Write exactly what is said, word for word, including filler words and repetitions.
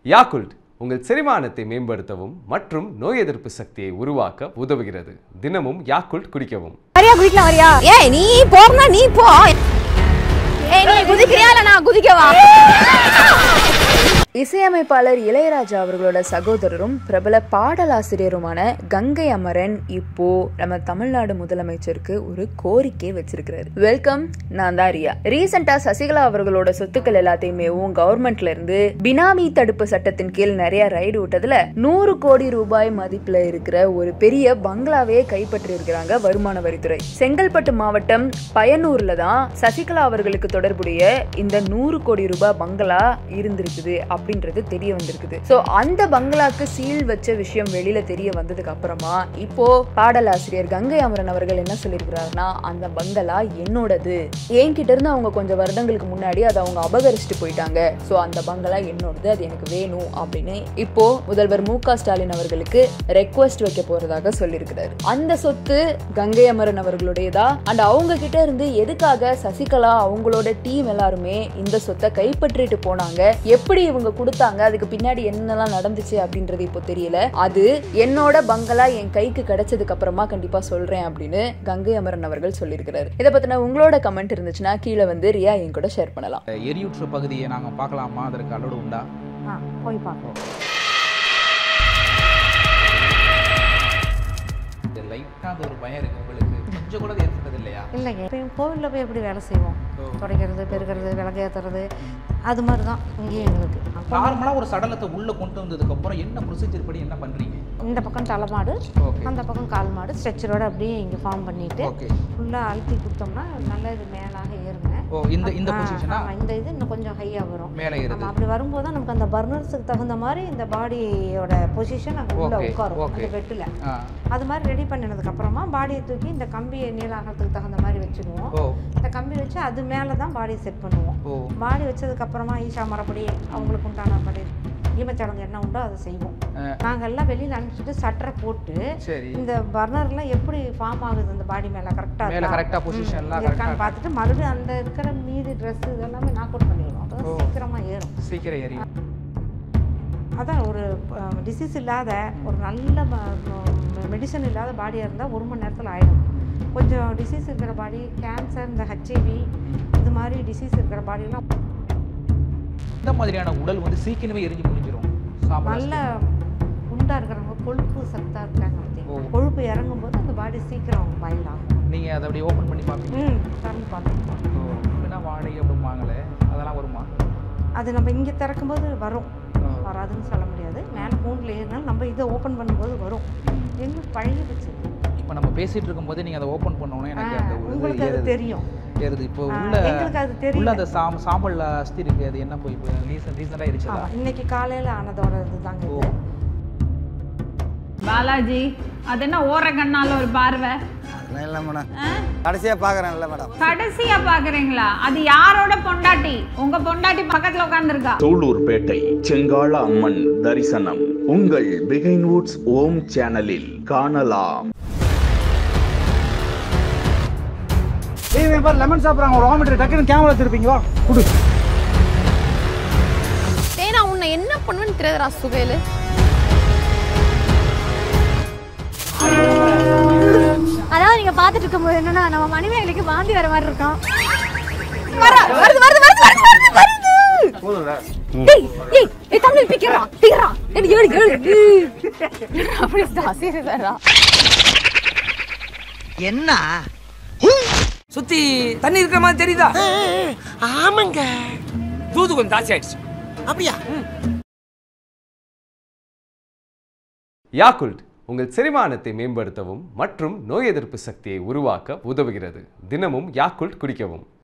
Yakult உங்கள் செரிமானத்தை மேம்படுத்தவும் மற்றும் நோய் எதிர்ப்பு சக்தியை உருவாக்க உதவுகிறது. தினமும் யாக்குல்ட் குடிக்கவும். வரியா குடிக்கலாம் வரியா? ஏய் நீ போறனா நீ போ. ஏய் நீ குதிக்கறியா இல்ல நான் குதிக்கவா? இசையமைப்பாளர் இளையராஜா அவர்களோட சகோதரரும் பிரபல பாடலாசிரியருமான கங்கை அமரன் இப்போ நம்ம தமிழ்நாடு முதலமைச்சருக்கு ஒரு கோரிக்கை வச்சிருக்கிறாரு. வெல்கம், நான் தான் ரியா. ரீசெண்டா சசிகலா அவர்களோட சொத்துக்கள் எல்லாத்தையுமேவும் கவர்மெண்ட்ல இருந்து பினாமி தடுப்பு சட்டத்தின் கீழ் நிறைய ரைடு விட்டதுல நூறு கோடி ரூபாய் மதிப்புல இருக்கிற ஒரு பெரிய பங்களாவே கைப்பற்றி இருக்கிறாங்க வருமான வரித்துறை. செங்கல்பட்டு மாவட்டம் பயனூர்ல தான் சசிகலா அவர்களுக்கு தொடர்புடைய இந்த நூறு கோடி ரூபாய் பங்களா இருந்திருக்குது அப்படின்றது தெரிய வந்திருக்குது. சோ அந்த பங்களாக்கு சீல் வச்ச விஷயம் வெளியில தெரிய வந்ததுக்கு அப்புறமா இப்போ பாடலாசிரியர் கங்கை அமரன் அவர்கள் என்ன சொல்லியிருக்கிறாருன்னா, அந்த பங்களா என்னோடது, என்கிட்ட இருந்து அவங்க கொஞ்சம் வருடங்களுக்கு முன்னாடி அதை அவங்க அபகரிச்சுட்டு போயிட்டாங்க. சோ அந்த பங்களா என்னோடது, அது எனக்கு வேணும் அப்படின்னு இப்போ முதல்வர் மு க ஸ்டாலின் அவர்களுக்கு ரெக்வெஸ்ட் வைக்க போறதாக சொல்லியிருக்கிறாரு. அந்த சொத்து கங்கை அமரன் அவர்களுடையதா அண்ட் அவங்க கிட்ட இருந்து எதுக்காக சசிகலா அவங்களோட டீம் எல்லாருமே இந்த சொத்தை கைப்பற்றிட்டு போனாங்க, எப்படி இவங்க கொடுத்தாங்க, அதுக்கு பின்னாடி என்னெல்லாம் நடந்துச்சு அப்படின்றது இப்போ தெரியல. அது என்னோட பங்களா என் கைக்கு கிடைச்சதுக்கு அப்புறமா கண்டிப்பா சொல்றேன் அப்படின்னு கங்கை அமரன் அவர்கள் சொல்லியிருக்கிறாரு. இதை பத்தின உங்களோட கமெண்ட் இருந்துச்சுன்னா கீழே வந்து ரியா என் கூட ஷேர் பண்ணலாம். எரியூற்று பகுதியை நாங்க பார்க்கலாமா? அதற்கு அலோடு உண்டா? போய் பார்ப்போம். லைட்டாக ஒரு பயம் இருக்கு உங்களுக்கு, கொஞ்சம் கூட ஏற்பட்டது இல்லையா? இல்லைங்க, இப்போ கோவிலில் போய் எப்படி வேலை செய்வோம், துடைக்கிறது, பெருக்கிறது, விளக்கு ஏற்றுறது, அது மாதிரி தான் இங்கேயும் எங்களுக்கு. நார்மலாக ஒரு சடலத்தை உள்ளே கொண்டு வந்ததுக்கு அப்புறம் என்ன ப்ரொசீஜர் படி என்ன பண்ணுறீங்க? இந்த பக்கம் தலைமாடு, அந்த பக்கம் கால் மாடு, ஸ்ட்ரெச்சரோட அப்படியே இங்கே ஃபார்ம் பண்ணிட்டு ஃபுல்லாக அழுத்தி கொடுத்தோம்னா நல்ல இது மேலாக ஏறுங்க. ஓ, இந்த இந்த பொசிஷனா? இந்த இது இன்னும் கொஞ்சம் ஹையாக வரும், மேலே ஏறுது. அப்படி வரும்போது தான் நமக்கு அந்த பர்னர்ஸுக்கு தகுந்த மாதிரி இந்த பாடியோட பொசிஷன் அங்கே உள்ள உட்காரும் அந்த பெட்டில். அது மாதிரி ரெடி பண்ணினதுக்கு அப்புறமா பாடியை தூக்கி இந்த கம்பியை நீளாகிறதுக்கு தகுந்த மாதிரி வச்சுடுவோம். இந்த கம்பி வச்சு அது மேலே தான் பாடியை செட் பண்ணுவோம். பாடி வச்சதுக்கு அப்புறமா ஈஷா மரப்படி அவங்களுக்கு உண்டான படி ஈமச்சடங்கு என்ன உண்டோ அதை செய்வோம். நாங்கள் எல்லாம் வெளியில் அனுப்பிச்சிட்டு சட்டரை போட்டு இந்த பர்னர்லாம் எப்படி ஃபார்ம் ஆகுது அந்த பாடி மேலே கரெக்டாக கரெக்டாக பொசிஷன்லாம் இருக்கான்னு பார்த்துட்டு மறுபடியும் அந்த இருக்கிற மீதி ட்ரெஸ் இதெல்லாமே நாக் அவுட் பண்ணிடுவோம். அப்போ தான் சீக்கிரமாக ஏறும். சீக்கிரம் ஏறியும். அதான் ஒரு டிசீஸ் இல்லாத ஒரு நல்ல மெடிசன் இல்லாத பாடியாக இருந்தால் ஒரு மணி நேரத்தில் ஆகிடும். கொஞ்சம் டிசீஸ் இருக்கிற பாடி, கேன்சர், இந்த ஹெச்ஐவி இது மாதிரி டிசீஸ் இருக்கிற பாடியெல்லாம் இந்த மாதிரியான உடல் வந்து சீக்கிரமே எரிஞ்சு முடிஞ்சிடும். நல்ல குண்டாக இருக்கிறவங்க கொழுப்பு சத்தாக இருக்காங்க, கொழுப்பு இறங்கும் போது அந்த பாடி சீக்கிரம் பாயில் ஆகும். நீங்கள் அதை அப்படியே ஓப்பன் பண்ணி பார்ப்பீங்க? ம், திறந்து பார்த்துருக்கோம். வாடகை அப்படிம்பாங்களே, அதெல்லாம் வருமா? அது நம்ம இங்கே திறக்கும்போது வரும், வராதுன்னு சொல்ல முடியாது. மேலே கூண்டில் ஏறினாலும் நம்ம இதை ஓப்பன் பண்ணும்போது வரும். எங்களுக்கு பழகி வச்சு இப்போ நம்ம பேசிட்டு இருக்கும்போது நீங்கள் அதை ஓப்பன் பண்ணோன்னே எனக்கு அந்த உங்களுக்கு அது தெரியும் ஏறுது. இப்போ உள்ள எங்களுக்கு அது தெரியும். உள்ள அந்த சாம் சாம்பல் அஸ்தி இருக்கு, அது என்ன போய் இப்போ ரீசன் ரீசெண்டாக இருந்துச்சு. இன்னைக்கு காலையில் ஆனதோட இதுதாங்க இது. பாலாஜி, அது என்ன ஓர கண்ணால ஒரு பார்வை? இல்ல மேடம், கடைசியா பாக்குறேன். இல்ல மேடம், கடைசியா பாக்குறீங்களா? அது யாரோட பொண்டாட்டி? உங்க பொண்டாட்டி பக்கத்துல உட்கார்ந்துருக்கா. சூலூர்பேட்டை செங்காள அம்மன் தரிசனம் உங்கள் பிகைன் வுட்ஸ் ஓம் சேனலில் காணலாம். லெமன் சாப்பிடுறாங்க, ஒரு ஆமெட்ரி டக்குன்னு கேமரா திருப்பீங்களா? குடு. டேய், நான் உன்னை என்ன பண்ணுவேன்னு தெரியாதுடா சுவேலு. அதாவது நீங்க பாத்துட்டு இருக்கும்போது என்னன்னா நம்ம மணிமேகலைக்கு வாந்தி வர மாதிரி இருக்கும். வருது வருது வருது வருது வருது போதும்ல. டேய் ஏய் ஏய் தமிழ் பிக்கறா பிக்கறா ஏய் ஏய் ஏய் அப்படி தாசிரடா. என்ன சுத்தி தண்ணி இருக்கிற மாதிரி தெரியுதா? ஆமாங்க, தூது கொஞ்சம் தாசி ஆயிடுச்சு. அப்படியா? யாக்குல்ட் உங்கள் செரிமானத்தை மேம்படுத்தவும் மற்றும் நோய் எதிர்ப்பு சக்தியை உருவாக்க உதவுகிறது. தினமும் யாக்குல்ட் குடிக்கவும்.